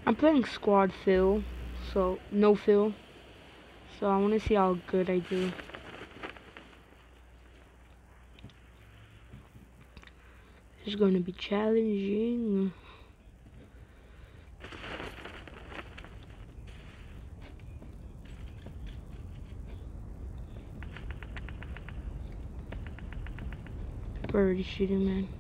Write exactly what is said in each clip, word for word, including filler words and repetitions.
I'm playing squad fill, so no fill. So I want to see how good I do. It's going to be challenging. We're already shooting, man.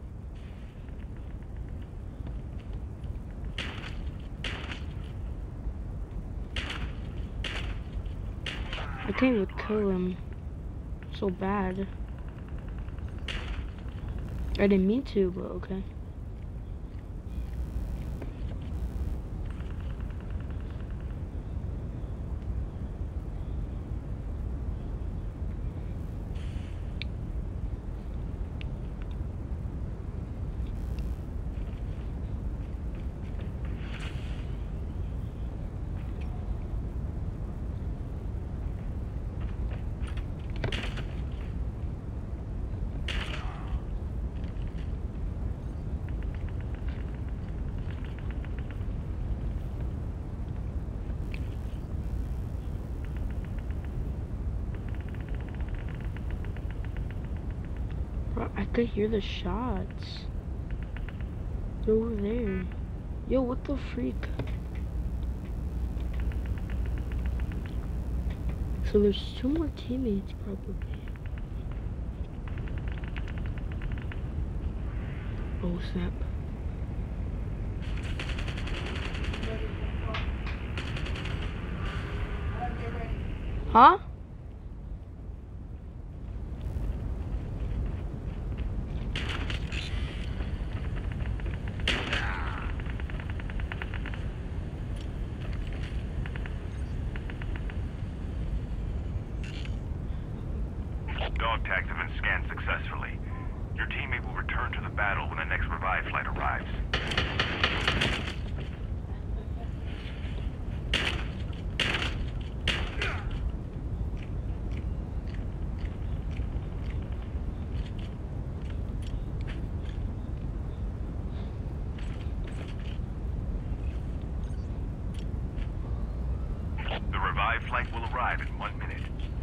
I can't even kill him. So bad. I didn't mean to, but okay. Bro, I could hear the shots. They're over there. Yo, what the freak? So there's two more teammates probably. Oh snap. Huh? Dog tags have been scanned successfully. Your teammate will return to the battle when the next revive flight arrives. The revive flight will arrive in one minute.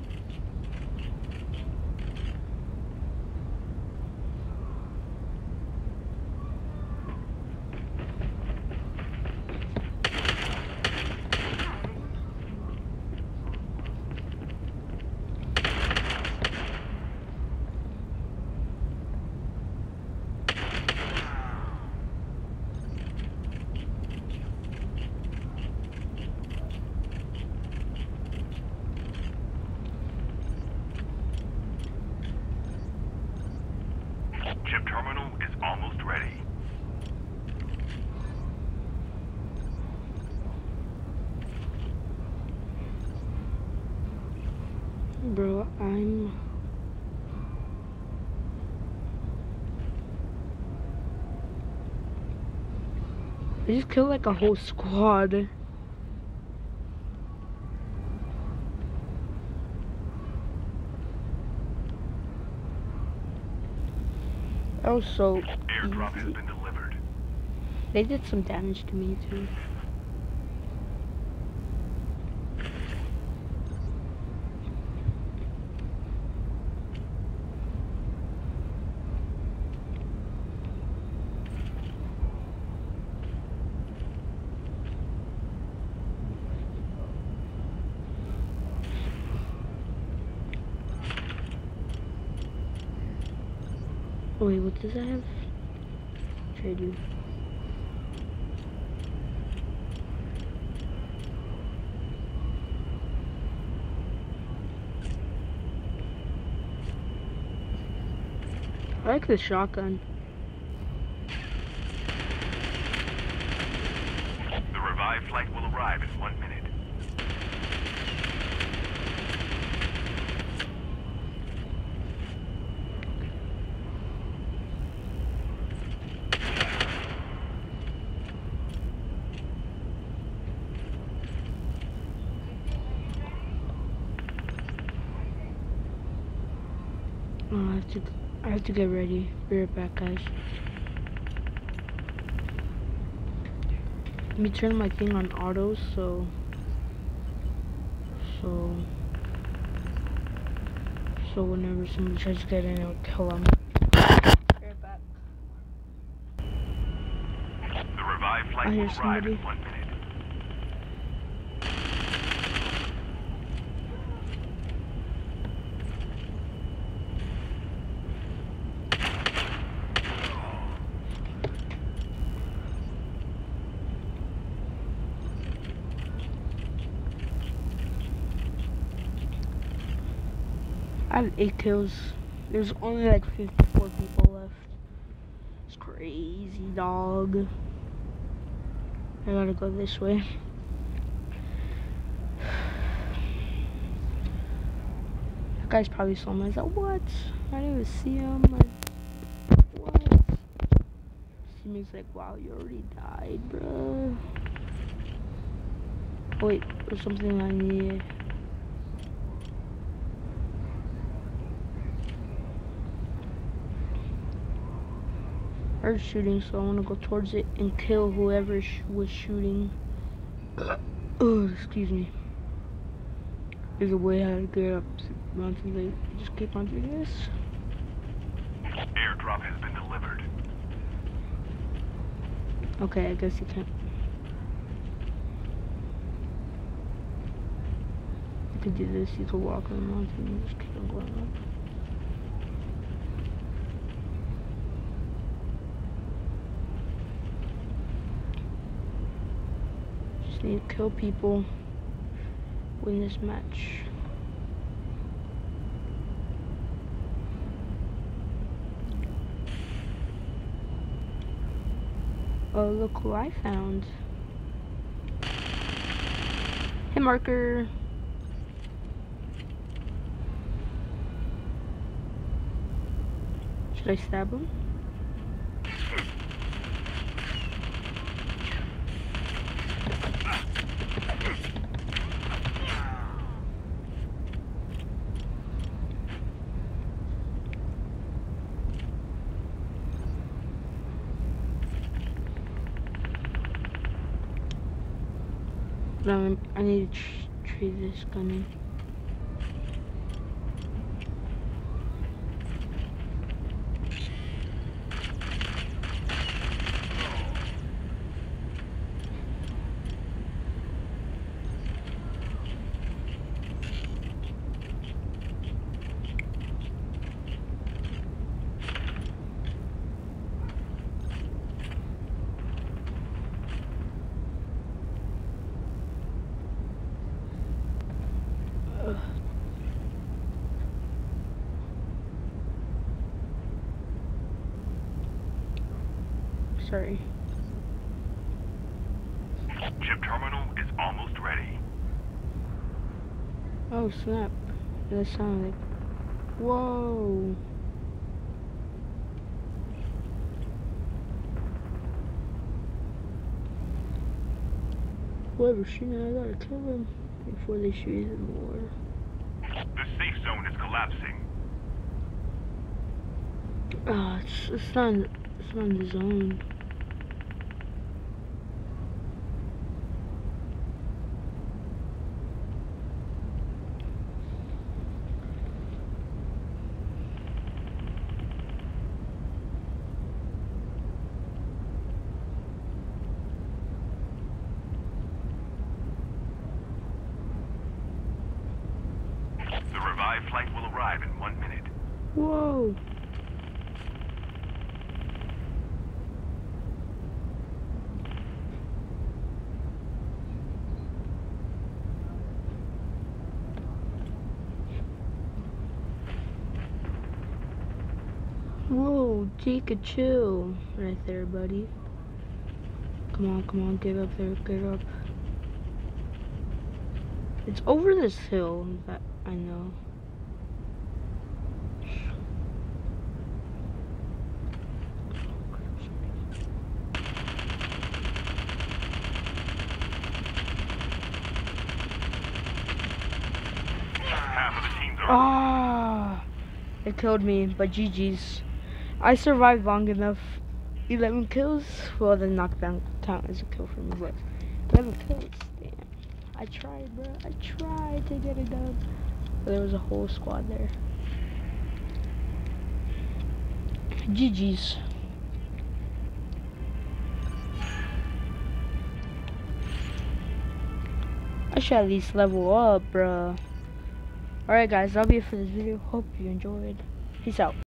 Chip terminal is almost ready. Bro, I'm... I just killed like a whole squad. That was so Airdrop has easy. been delivered. They did some damage to me too. Oh, wait, what does that have? Trade you. I like the shotgun. The revive flight will arrive in one minute. Oh, I have to, I have to get ready. Be right back, guys. Let me turn my thing on auto, so so so whenever somebody tries to get in, it'll kill them. Right back. The revived flight I hear will arrive somebody. in one minute. I have eight kills. There's only like fifty-four people left. It's crazy, dog. I gotta go this way. That guy's probably saw me. I was like, what? I didn't even see him. Like, what? See me, he's like, wow, you already died, bro. Oh, wait, there's something I need. I heard shooting, so I want to go towards it and kill whoever sh was shooting. Oh, excuse me. There's a way how to get up mountains. They just keep on doing this. Airdrop has been delivered. Okay, I guess you can't. You could do this. You could walk on the mountain and just keep on going up. Just need to kill people. Win this match. Oh, look who I found. Hey, marker. Should I stab him? No, I need to tr trade this gun in. Sorry. Chip terminal is almost ready. Oh snap. That sounded like, whoa. Whoever's shooting, I gotta kill them before they shoot even more. The safe zone is collapsing. Ah, oh, it's, it's not in, it's not in the zone. The revived flight will arrive in one minute. Whoa. Whoa, take a chill right there, buddy. Come on, come on, get up there, get up. It's over this hill that I know. Half of the teams are. Ah, it killed me, but G G's. I survived long enough. eleven kills, well, the knockdown count as a kill for me, but eleven kills. Damn. I tried, bro. I tried to get it done. But there was a whole squad there. G G's. I should at least level up, bruh. Alright guys, that'll be it for this video. Hope you enjoyed. Peace out.